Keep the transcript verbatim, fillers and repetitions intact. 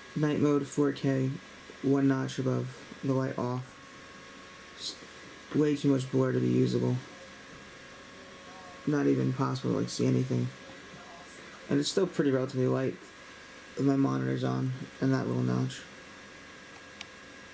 Night mode four K, one notch above, the light off. Just way too much blur to be usable. Not even possible to like see anything. And it's still pretty relatively light with my monitors on and that little notch.